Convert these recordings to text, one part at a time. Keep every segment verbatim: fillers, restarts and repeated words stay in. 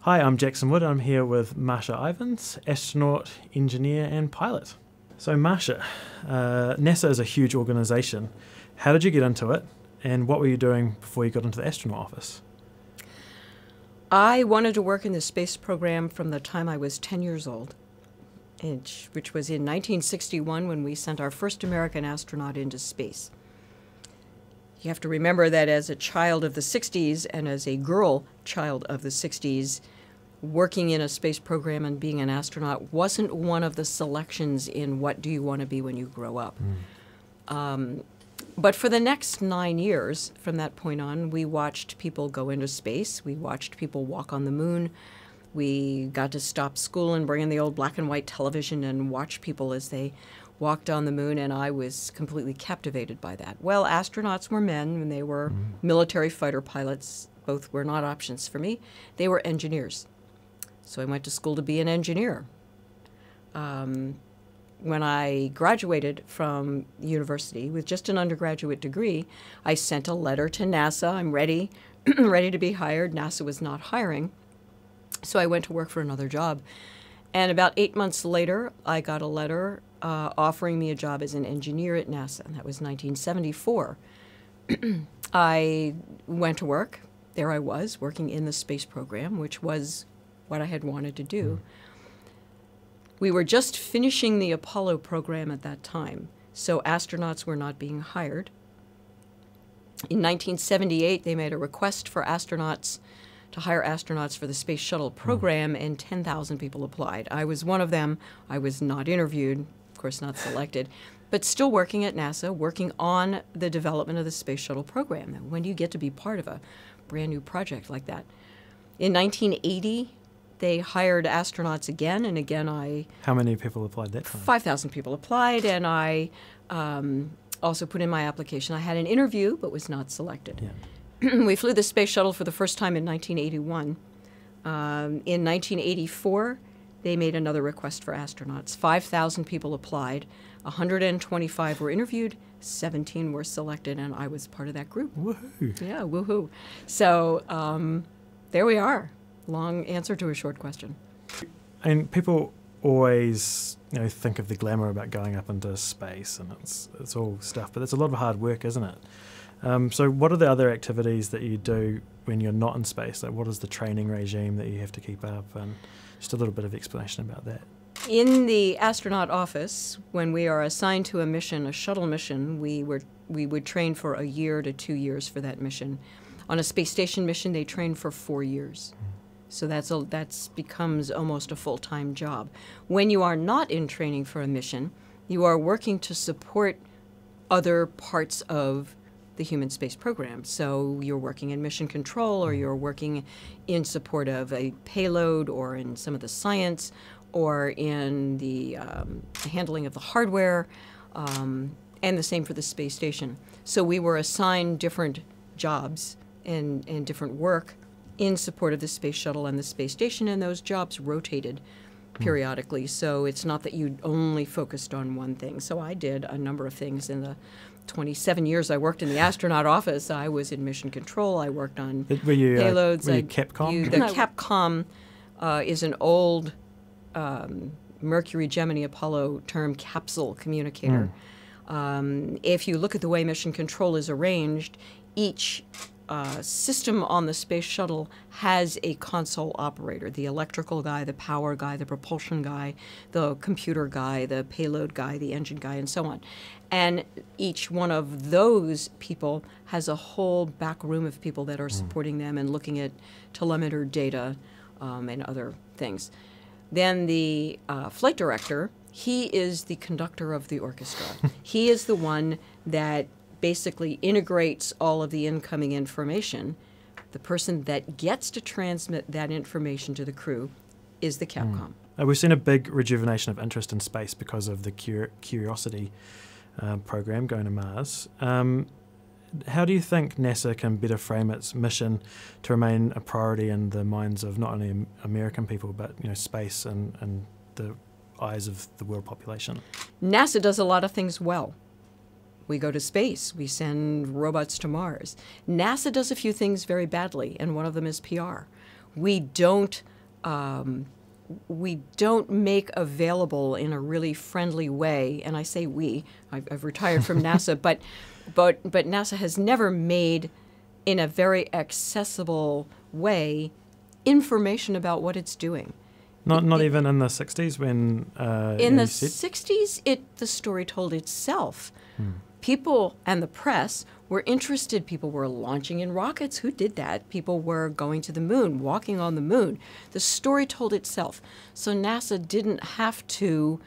Hi, I'm Jackson Wood. I'm here with Marsha Ivins, astronaut, engineer and pilot. So Marsha, uh, NASA is a huge organisation. How did you get into it and what were you doing before you got into the astronaut office? I wanted to work in the space program from the time I was ten years old, which was in nineteen sixty-one when we sent our first American astronaut into space. You have to remember that as a child of the sixties and as a girl child of the sixties, working in a space program and being an astronaut wasn't one of the selections in what do you want to be when you grow up. Mm. Um, but for the next nine years, from that point on, we watched people go into space. We watched people walk on the moon. We got to stop school and bring in the old black and white television and watch people as they walked on the moon, and I was completely captivated by that. Well, astronauts were men, and they were mm. military fighter pilots. Both were not options for me. They were engineers. So I went to school to be an engineer. Um, when I graduated from university with just an undergraduate degree, I sent a letter to NASA. I'm ready, ready to be hired. NASA was not hiring. So I went to work for another job. And about eight months later, I got a letter uh, offering me a job as an engineer at NASA, and that was nineteen seventy-four. I went to work. There I was, working in the space program, which was what I had wanted to do. We were just finishing the Apollo program at that time, so astronauts were not being hired. In nineteen seventy-eight, they made a request for astronauts to hire astronauts for the space shuttle program, mm. and ten thousand people applied. I was one of them. I was not interviewed, of course not selected, but still working at NASA, working on the development of the space shuttle program. And when do you get to be part of a brand new project like that? In nineteen eighty, they hired astronauts again, and again I... How many people applied that time? five thousand people applied, and I um, also put in my application. I had an interview, but was not selected. Yeah. We flew the space shuttle for the first time in nineteen eighty-one. Um, in nineteen eighty-four, they made another request for astronauts. five thousand people applied. one hundred twenty-five were interviewed. seventeen were selected, and I was part of that group. Woohoo! Yeah, woohoo. So um, there we are. Long answer to a short question. And people always, you know, think of the glamour about going up into space, and it's it's all stuff, but it's a lot of hard work, isn't it? Um, so what are the other activities that you do when you're not in space? Like, what is the training regime that you have to keep up? And just a little bit of explanation about that. In the astronaut office, when we are assigned to a mission, a shuttle mission, we were we would train for a year to two years for that mission. On a space station mission, they train for four years. Mm. So that's a, that's becomes almost a full-time job. When you are not in training for a mission, you are working to support other parts of the human space program. So you're working in mission control, or you're working in support of a payload, or in some of the science, or in the um, handling of the hardware, um, and the same for the space station. So we were assigned different jobs and, and different work in support of the space shuttle and the space station, and those jobs rotated periodically. Mm. So it's not that you only focused on one thing. So I did a number of things in the twenty-seven years I worked in the astronaut office. I was in mission control. I worked on were you, payloads. Uh, were you I, Capcom? You, the no. Capcom uh, is an old um, Mercury, Gemini, Apollo term, capsule communicator. Mm. Um, if you look at the way mission control is arranged, each Uh, system on the space shuttle has a console operator, the electrical guy, the power guy, the propulsion guy, the computer guy, the payload guy, the engine guy, and so on. And each one of those people has a whole back room of people that are supporting them and looking at telemeter data um, and other things. Then the uh, flight director, he is the conductor of the orchestra. He is the one that basically integrates all of the incoming information. The person that gets to transmit that information to the crew is the Capcom. Mm. Uh, we've seen a big rejuvenation of interest in space because of the Cur Curiosity uh, program going to Mars. Um, how do you think NASA can better frame its mission to remain a priority in the minds of not only American people, but you know, space and, and the eyes of the world population? NASA does a lot of things well. We go to space. We send robots to Mars. NASA does a few things very badly, and one of them is P R. We don't um, we don't make available in a really friendly way, and I say we, I've, I've retired from NASA, but, but, but NASA has never made in a very accessible way information about what it's doing. Not not It- even in the sixties when uh, In you the said- sixties, it the story told itself. Hmm. People and the press were interested. People were launching in rockets. Who did that? People were going to the moon, walking on the moon. The story told itself. So NASA didn't have to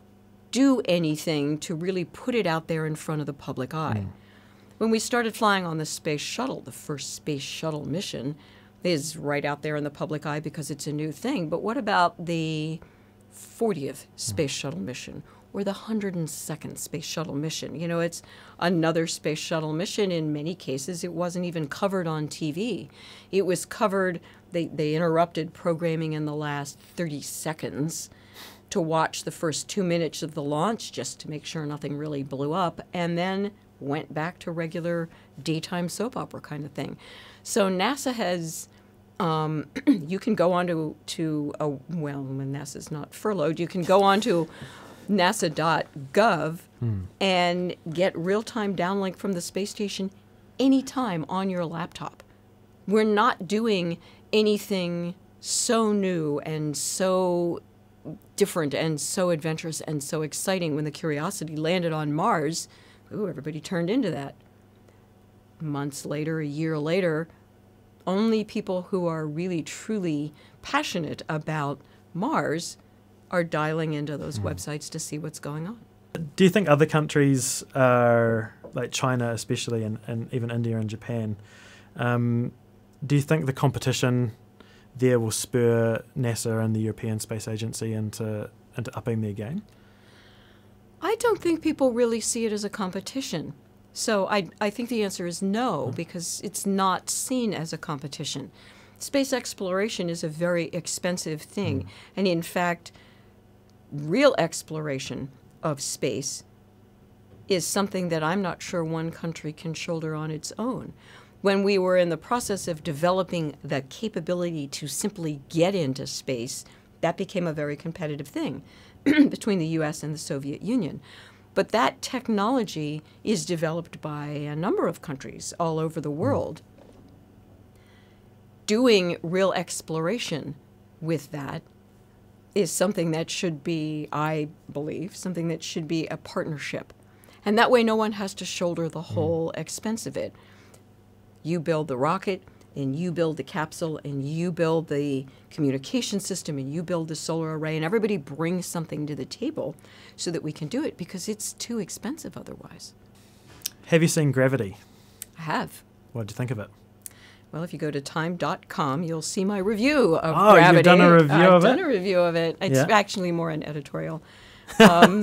do anything to really put it out there in front of the public eye. When we started flying on the space shuttle, the first space shuttle mission is right out there in the public eye because it's a new thing. But what about the fortieth space shuttle mission or the one hundred second space shuttle mission? You know, it's another space shuttle mission. In many cases, it wasn't even covered on T V. It was covered, they, they interrupted programming in the last thirty seconds to watch the first two minutes of the launch just to make sure nothing really blew up, and then went back to regular daytime soap opera kind of thing. So NASA has, um, you can go on to, to a, well, when NASA's not furloughed, you can go on to nasa dot gov Hmm. and get real-time downlink from the space station anytime on your laptop. We're not doing anything so new and so different and so adventurous and so exciting. When the Curiosity landed on Mars, ooh, everybody turned into that. Months later, a year later, only people who are really, truly passionate about Mars are dialing into those websites to see what's going on. Do you think other countries, are, like China especially, and, and even India and Japan, um, do you think the competition there will spur NASA and the European Space Agency into, into upping their game? I don't think people really see it as a competition. So I, I think the answer is no, because it's not seen as a competition. Space exploration is a very expensive thing. And in fact, real exploration of space is something that I'm not sure one country can shoulder on its own. When we were in the process of developing the capability to simply get into space, that became a very competitive thing between the U S and the Soviet Union. But that technology is developed by a number of countries all over the world. Doing real exploration with that is something that should be, I believe, something that should be a partnership. And that way no one has to shoulder the whole expense of it. You build the rocket, and you build the capsule, and you build the communication system, and you build the solar array, and everybody brings something to the table so that we can do it, because it's too expensive otherwise. Have you seen Gravity? I have. What did you think of it? Well, if you go to time dot com, you'll see my review of Oh, Gravity. you've done a review I've of it? I've done a review of it. It's Yeah. actually more an editorial. Um,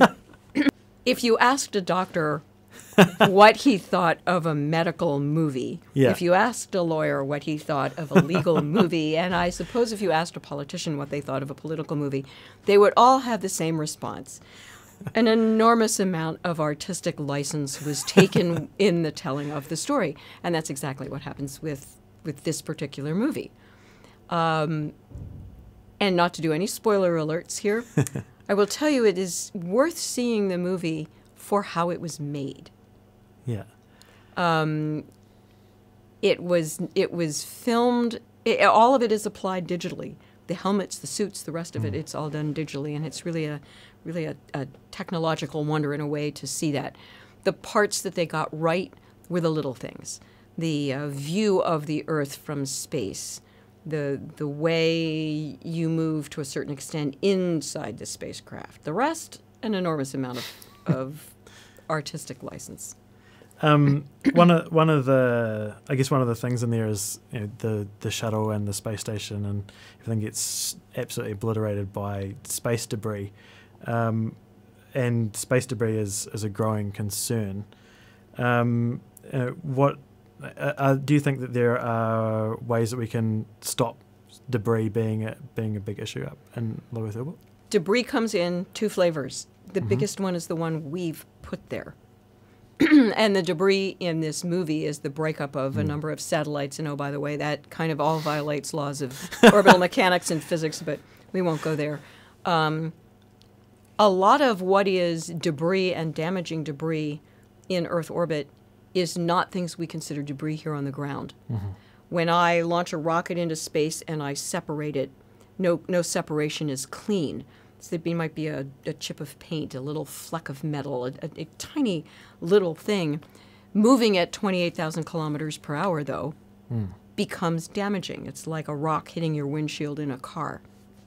if you asked a doctor what he thought of a medical movie, Yeah. if you asked a lawyer what he thought of a legal movie, and I suppose if you asked a politician what they thought of a political movie, they would all have the same response. An enormous amount of artistic license was taken in the telling of the story, and that's exactly what happens with, with this particular movie. Um, and not to do any spoiler alerts here, I will tell you it is worth seeing the movie for how it was made. Yeah. Um, it was it was filmed. It, all of it is applied digitally. The helmets, the suits, the rest of it, it's all done digitally, and it's really a really a, a technological wonder in a way to see that. The parts that they got right were the little things. The uh, view of the Earth from space, the the way you move to a certain extent inside the spacecraft. The rest, an enormous amount of, of artistic license. Um, one of one of the I guess one of the things in there is, you know, the the shuttle and the space station, and everything gets absolutely obliterated by space debris, um, and space debris is, is a growing concern. Um, uh, what uh, uh, do you think that there are ways that we can stop debris being a, being a big issue up in low Earth orbit? Debris comes in two flavors. The Mhm. biggest one is the one we've put there. And the debris in this movie is the breakup of a number of satellites. And oh, by the way, that kind of all violates laws of orbital mechanics and physics, but we won't go there. Um, a lot of what is debris and damaging debris in Earth orbit is not things we consider debris here on the ground. Mm-hmm. When I launch a rocket into space and I separate it, no, no separation is clean. So there might be a, a chip of paint, a little fleck of metal, a, a, a tiny little thing. Moving at twenty-eight thousand kilometers per hour, though, mm. becomes damaging. It's like a rock hitting your windshield in a car.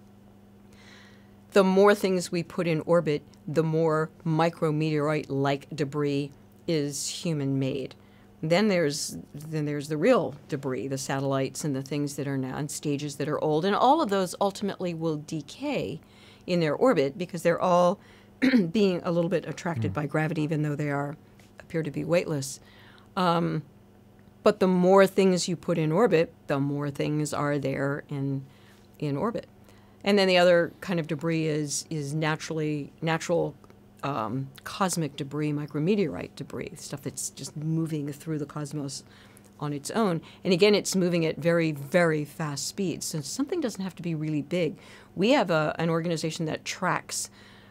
The more things we put in orbit, the more micrometeorite-like debris is human-made. Then there's then there's the real debris, the satellites and the things that are now in stages that are old, and all of those ultimately will decay in their orbit because they're all being a little bit attracted mm. by gravity, even though they are appear to be weightless. Um, but the more things you put in orbit, the more things are there in in orbit. And then the other kind of debris is is naturally natural um, cosmic debris, micrometeorite debris, stuff that's just moving through the cosmos on its own. And again, it's moving at very, very fast speeds. So something doesn't have to be really big. We have a, an organization that tracks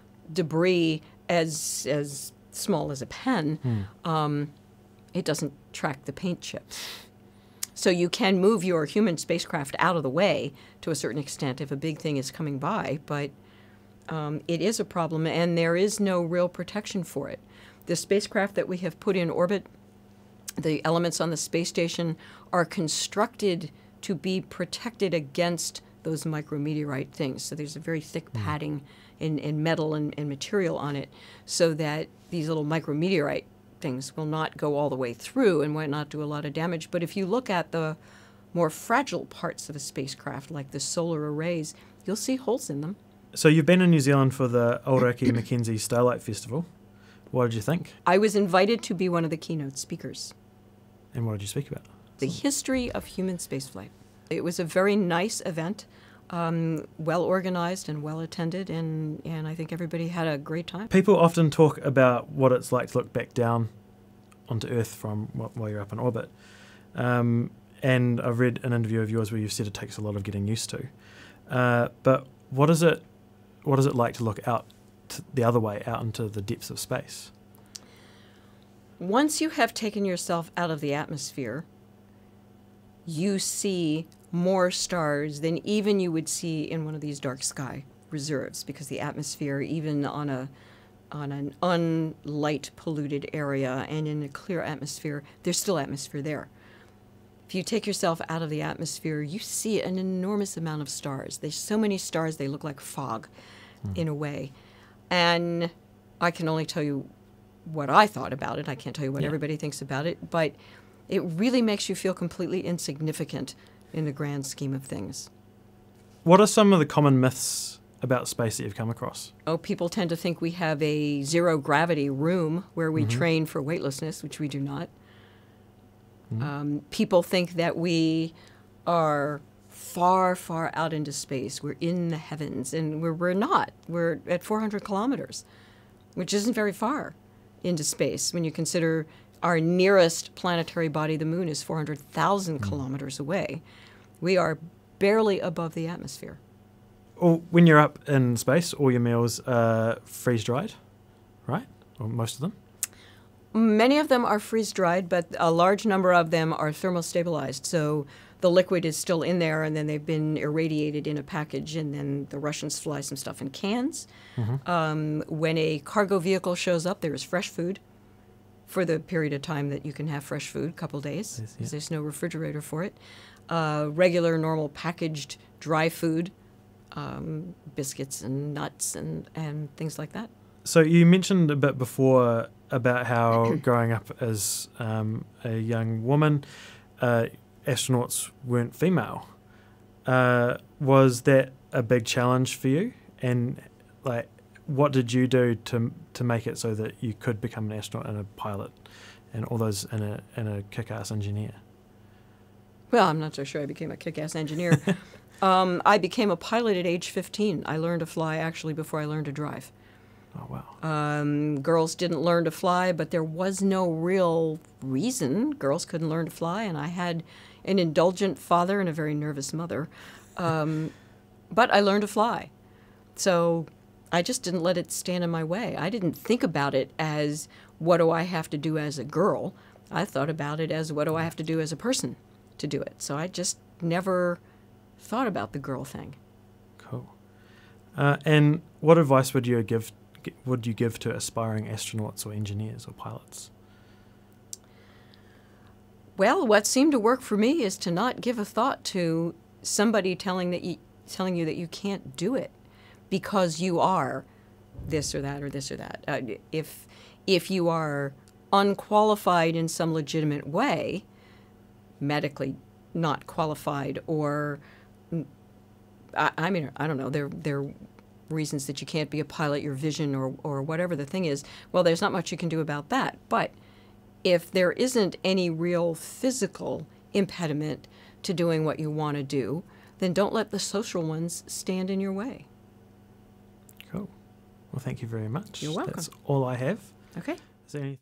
debris as as small as a pen. Mm. Um, it doesn't track the paint chips. So you can move your human spacecraft out of the way to a certain extent if a big thing is coming by, but um, it is a problem, and there is no real protection for it. The spacecraft that we have put in orbit, the elements on the space station, are constructed to be protected against those micrometeorite things. So there's a very thick padding in, in metal and, and material on it so that these little micrometeorite things will not go all the way through and might not do a lot of damage. But if you look at the more fragile parts of a spacecraft, like the solar arrays, you'll see holes in them. So you've been in New Zealand for the Aoraki Mackenzie Starlight Festival. What did you think? I was invited to be one of the keynote speakers. And what did you speak about? The history of human spaceflight. It was a very nice event, um, well organized and well attended, and, and I think everybody had a great time. People often talk about what it's like to look back down onto Earth from while you're up in orbit. Um, and I've read an interview of yours where you've said it takes a lot of getting used to. Uh, but what is it? What is it like to look out to the other way, out into the depths of space? Once you have taken yourself out of the atmosphere, you see more stars than even you would see in one of these dark sky reserves, because the atmosphere, even on a on an unlight polluted area and in a clear atmosphere, there's still atmosphere there. If you take yourself out of the atmosphere, you see an enormous amount of stars. There's so many stars, they look like fog mm. in a way. And I can only tell you what I thought about it. I can't tell you what yeah. everybody thinks about it, but it really makes you feel completely insignificant in the grand scheme of things. What are some of the common myths about space that you've come across? Oh, people tend to think we have a zero gravity room where we mm-hmm. train for weightlessness, which we do not. Mm-hmm. Um, people think that we are far, far out into space. We're in the heavens, and we're, we're not. We're at four hundred kilometers, which isn't very far into space when you consider our nearest planetary body, the moon, is four hundred thousand mm-hmm. kilometers away. We are barely above the atmosphere. Well, when you're up in space, all your meals are freeze-dried, right? Or most of them? Many of them are freeze-dried, but a large number of them are thermostabilized. So the liquid is still in there, and then they've been irradiated in a package, and then the Russians fly some stuff in cans. Mm-hmm. Um, when a cargo vehicle shows up, there is fresh food for the period of time that you can have fresh food, a couple days, because yeah. there's no refrigerator for it. Uh, regular, normal, packaged dry food, um, biscuits and nuts and, and things like that. So you mentioned a bit before about how growing up as um, a young woman, uh, astronauts weren't female. Uh, was that a big challenge for you? And like, what did you do to to make it so that you could become an astronaut and a pilot and all those and a and a kick-ass engineer? Well, I'm not so sure I became a kick-ass engineer. um, I became a pilot at age fifteen. I learned to fly actually before I learned to drive. Oh, wow. Um, girls didn't learn to fly, but there was no real reason girls couldn't learn to fly, and I had an indulgent father and a very nervous mother. Um, but I learned to fly. So I just didn't let it stand in my way. I didn't think about it as, what do I have to do as a girl? I thought about it as, what do I have to do as a person to do it? So I just never thought about the girl thing. Cool. Uh, and what advice would you give would you give to aspiring astronauts or engineers or pilots? Well, what seemed to work for me is to not give a thought to somebody telling that you, telling you that you can't do it because you are this or that or this or that. Uh, if if you are unqualified in some legitimate way, medically not qualified, or I, I mean, I don't know, there there are reasons that you can't be a pilot, your vision or or whatever the thing is. Well, there's not much you can do about that. But if there isn't any real physical impediment to doing what you want to do, then don't let the social ones stand in your way. Cool. Well, thank you very much. You're welcome. That's all I have. Okay. Is there any